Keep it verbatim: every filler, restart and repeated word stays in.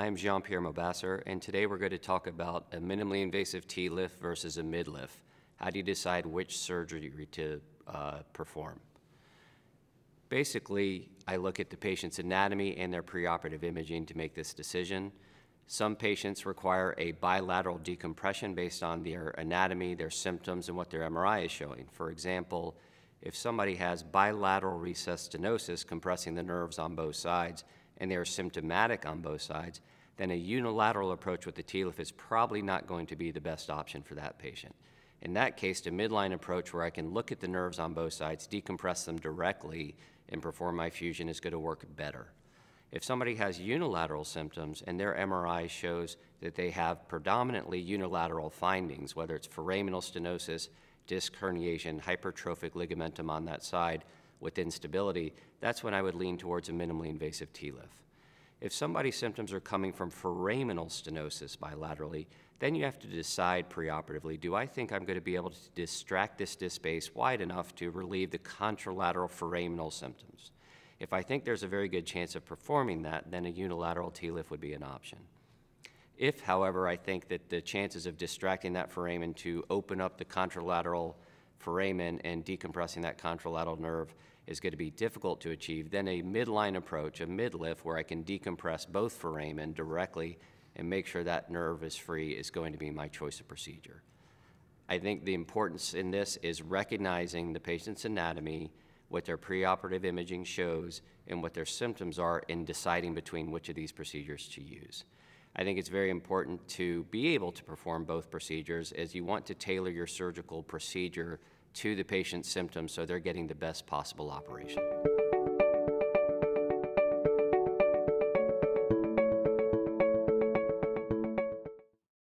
I'm Jean-Pierre Mobasser, and today we're going to talk about a minimally invasive T-lift versus a mid-lift. How do you decide which surgery to uh, perform? Basically, I look at the patient's anatomy and their preoperative imaging to make this decision. Some patients require a bilateral decompression based on their anatomy, their symptoms, and what their M R I is showing. For example, if somebody has bilateral recessed stenosis compressing the nerves on both sides and they are symptomatic on both sides, then a unilateral approach with the T-lift is probably not going to be the best option for that patient. In that case, the midline approach where I can look at the nerves on both sides, decompress them directly, and perform my fusion is going to work better. If somebody has unilateral symptoms and their M R I shows that they have predominantly unilateral findings, whether it's foraminal stenosis, disc herniation, hypertrophic ligamentum on that side with instability, that's when I would lean towards a minimally invasive T-lift. If somebody's symptoms are coming from foraminal stenosis bilaterally, then you have to decide preoperatively, do I think I'm going to be able to distract this disc space wide enough to relieve the contralateral foraminal symptoms? If I think there's a very good chance of performing that, then a unilateral T-lift would be an option. If, however, I think that the chances of distracting that foramen to open up the contralateral foramen and decompressing that contralateral nerve is going to be difficult to achieve, then a midline approach, a mid-lift where I can decompress both foramen directly and make sure that nerve is free is going to be my choice of procedure. I think the importance in this is recognizing the patient's anatomy, what their preoperative imaging shows, and what their symptoms are in deciding between which of these procedures to use. I think it's very important to be able to perform both procedures as you want to tailor your surgical procedure to the patient's symptoms so they're getting the best possible operation.